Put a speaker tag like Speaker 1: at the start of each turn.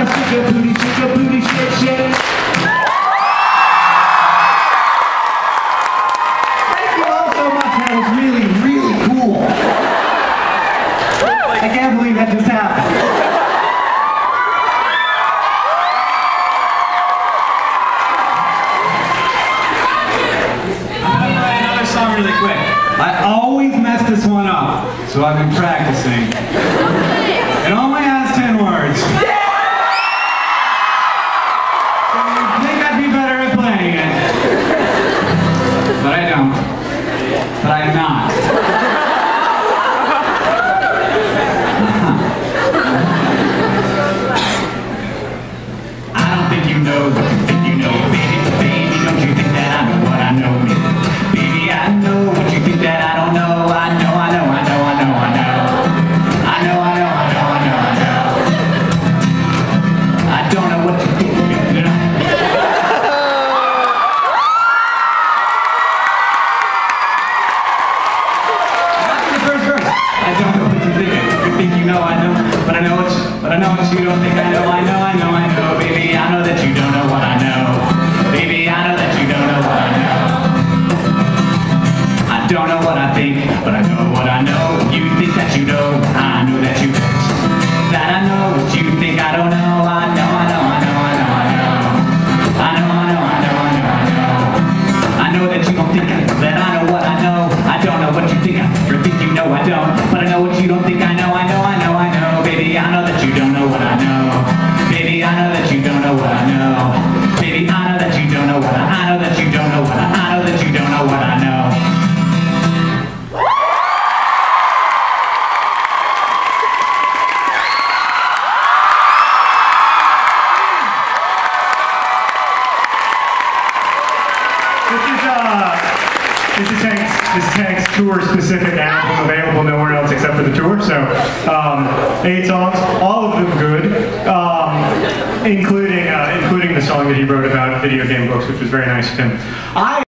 Speaker 1: shake your booty, shake, shake. Thank you all so much. That was really, really cool. I can't believe that just happened.
Speaker 2: Really quick. I always mess this one up, so I've been practicing. It only has 10 words. I think I'd be better at playing it. But I don't. But I'm not. I don't think you know what you think you know, baby. Baby, don't you think that I know what I know, baby? I know what you think that I don't know. I know. I know what you think. I don't know what you think. That's the first verse. I don't know what you think. You think you know, I know. But I know what you don't think I know. I know. Baby, I know that you don't know what I know. Baby, I know that you don't know what I know. I don't know what I think, but I know what I know. You think that you know, I know that you don't. That I know what you think I don't know. I know. I know that you don't think that I know what I know. I don't know what you think you know I don't. But I know what you don't think I know. I know. Baby, I know that you don't know what I know. Baby, I know that you don't know what I know. Baby, I know that you don't know what I know that you don't know what I know that you don't know what I know.
Speaker 3: This is Hank's tour-specific album, available nowhere else except for the tour. So, 8 songs, all of them good, including the song that he wrote about video game books, which was very nice of him.